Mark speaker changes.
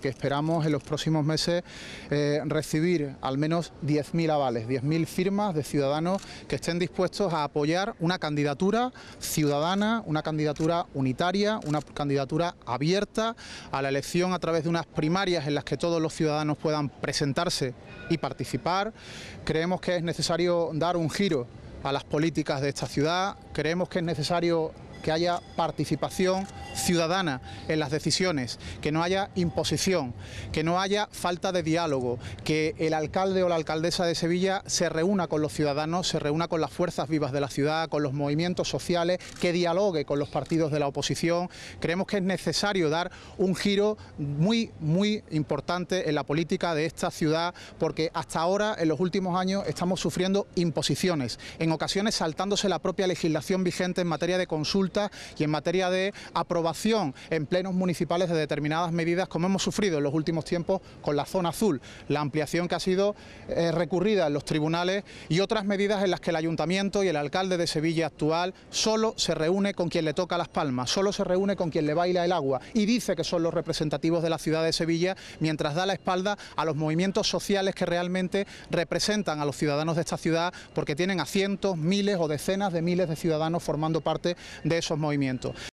Speaker 1: porque esperamos en los próximos meses recibir al menos 10.000 avales, 10.000 firmas de ciudadanos que estén dispuestos a apoyar una candidatura ciudadana, una candidatura unitaria, una candidatura abierta a la elección a través de unas primarias en las que todos los ciudadanos puedan presentarse y participar. Creemos que es necesario dar un giro a las políticas de esta ciudad, creemos que es necesario que haya participación ciudadana en las decisiones, que no haya imposición, que no haya falta de diálogo, que el alcalde o la alcaldesa de Sevilla se reúna con los ciudadanos, se reúna con las fuerzas vivas de la ciudad, con los movimientos sociales, que dialogue con los partidos de la oposición. Creemos que es necesario dar un giro muy importante en la política de esta ciudad, porque hasta ahora, en los últimos años, estamos sufriendo imposiciones, en ocasiones saltándose la propia legislación vigente en materia de consulta y en materia de aprobación en plenos municipales de determinadas medidas, como hemos sufrido en los últimos tiempos con la zona azul, la ampliación que ha sido recurrida en los tribunales y otras medidas en las que el ayuntamiento y el alcalde de Sevilla actual solo se reúne con quien le toca las palmas, solo se reúne con quien le baila el agua y dice que son los representativos de la ciudad de Sevilla, mientras da la espalda a los movimientos sociales que realmente representan a los ciudadanos de esta ciudad, porque tienen a cientos, miles o decenas de miles de ciudadanos formando parte de esos movimientos.